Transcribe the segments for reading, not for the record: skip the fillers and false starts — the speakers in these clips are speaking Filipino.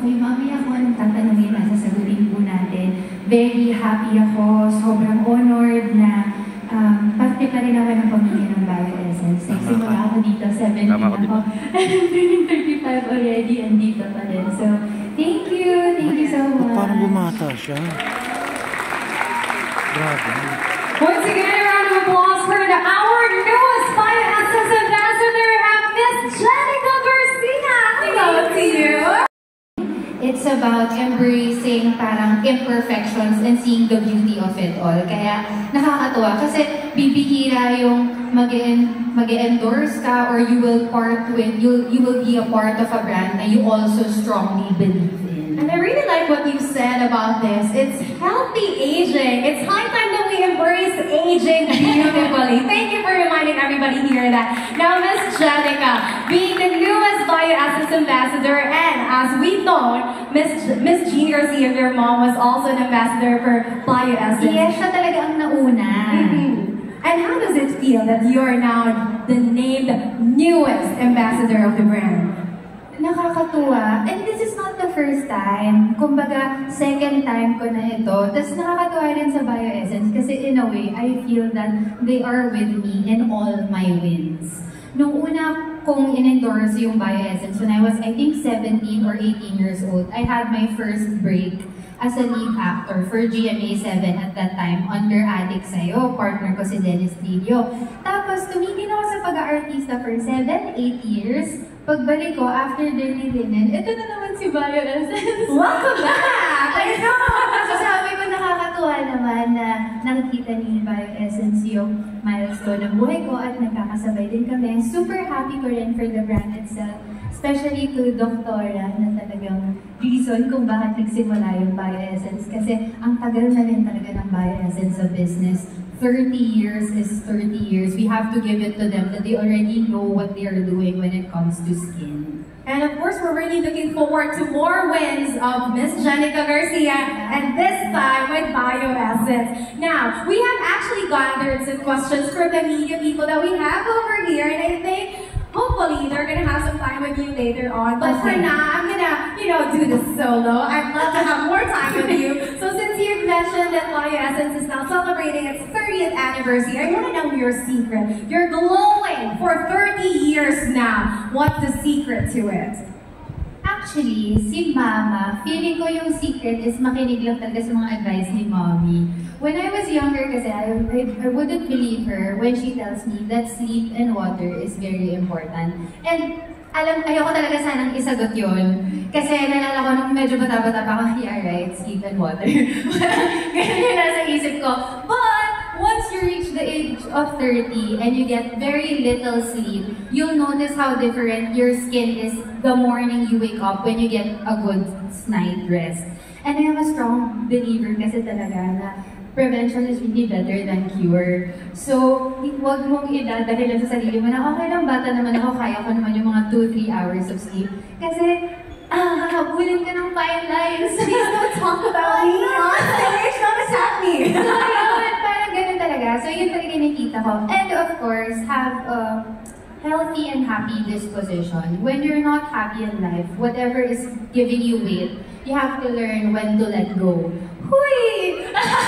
Okay, mamaya kung anong tatanungin na sasagutin po natin. Very happy ako, sobrang honored na parte pa rin ako ng pamilya ng Bioessence. Nagsimula ako dito, 17 ako. I'm turning 35 already, and dito pa rin. So, thank you so much. Parang bumata siya. Grabe. Once again, a round of applause for our newest Bioessence ambassador, Miss Jenica Garcia. Hello to you. It's about embracing parang imperfections and seeing the beauty of it all. Kaya nakakatuwa kasi bibihira yung mag-endorse ka or you will be a part of a brand na you also strongly believe in. And I really like what you said about this. It's healthy aging. It's high time that we embrace aging beautifully. Thank you for reminding everybody here that. Now, Miss Jenica, being the newest Bioessence ambassador, and as we know, Miss Jean Garcia, your mom, was also an ambassador for Bioessence. Yes, siya talaga ang nauna. And how does it feel that you're now the named newest ambassador of the brand? Nakakatuwa. And this is not the first time. Kumbaga, second time ko na ito. Tapos nakakatuwa rin sa Bioessence kasi in a way, I feel that they are with me in all my wins. Nung una kong in-endorse yung Bioessence, when I was, I think, 17 or 18 years old, I had my first break as a lead actor for GMA7 at that time, under Adik Sayo. Partner ko si Dennis Trillo. Tapos, tumigil ako sa pag-aartista for 7-8 years. Pagbalik ko, after Dirty Linen, ito na naman si Bioessence. Welcome back! I know! Kasi sabi ko, nakakatuwa naman na nakikita ni Bioessence yung milestone ng buhay ko at nagkakasabay din kami. Super happy ko rin for the brand itself. Especially to Doktora na talagang reason kung bakit nagsimula yung Bioessence. Kasi ang tagal na rin talaga ng Bioessence sa business. 30 years is 30 years. We have to give it to them that they already know what they are doing when it comes to skin. And of course, we're really looking forward to more wins of Miss Jenica Garcia, and this time with Bioessence. Now, we have actually gathered some questions from the media people that we have over here, and I think hopefully they're gonna have some time with you later on. But for now, I'm gonna, do this solo. I'd love to have more time with you. So since you've mentioned that Bioessence is now celebrating its 30th anniversary, I wanna know your secret. You're glowing for 30 years now. What's the secret to it? Actually, si Mama, feeling ko yung secret is makinig lang talaga sa mga advice ni Mommy. When I was younger kasi, I wouldn't believe her when she tells me that sleep and water is very important. And ayoko talaga sanang isagot yun. Kasi nalala ko nung medyo bata-bata pa ako, yeah, right, sleep and water. Ganyan yung nasa isip ko. But once you reach the age of 30 and you get very little sleep, you'll notice how different your skin is the morning you wake up when you get a good night rest. And I am a strong believer kasi talaga na prevention is really better than cure. So, huwag mong idadahilan sa sarili mo na okay lang, bata naman ako, kaya ko naman yung mga 2-3 hours of sleep. Kasi, habulin ka ng fine lines. Please don't talk about me on stage. Don't attack me. So, yun, parang ganun talaga. So, yun talaga nakita ko. And of course, have a healthy and happy disposition. When you're not happy in life, whatever is giving you weight, you have to learn when to let go. Huy!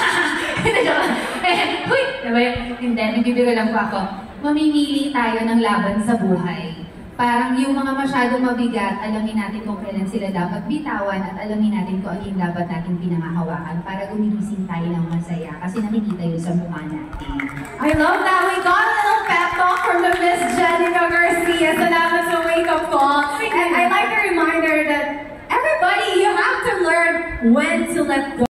Huy! Hindi, nagbibiro lang po ako. Mamimili tayo ng laban sa buhay. Parang yung mga masyadong mabigat, alamin natin kung kailan sila dapat bitawan at alamin natin kung ano yung dapat natin pinangahawakan para gumigising tayo ng masaya kasi nakikita yun sa mukha natin. I love that. We got a little pep talk from the Miss Jenica Garcia, so that was a wake-up call. And I like the reminder that everybody, you have to learn when to let go.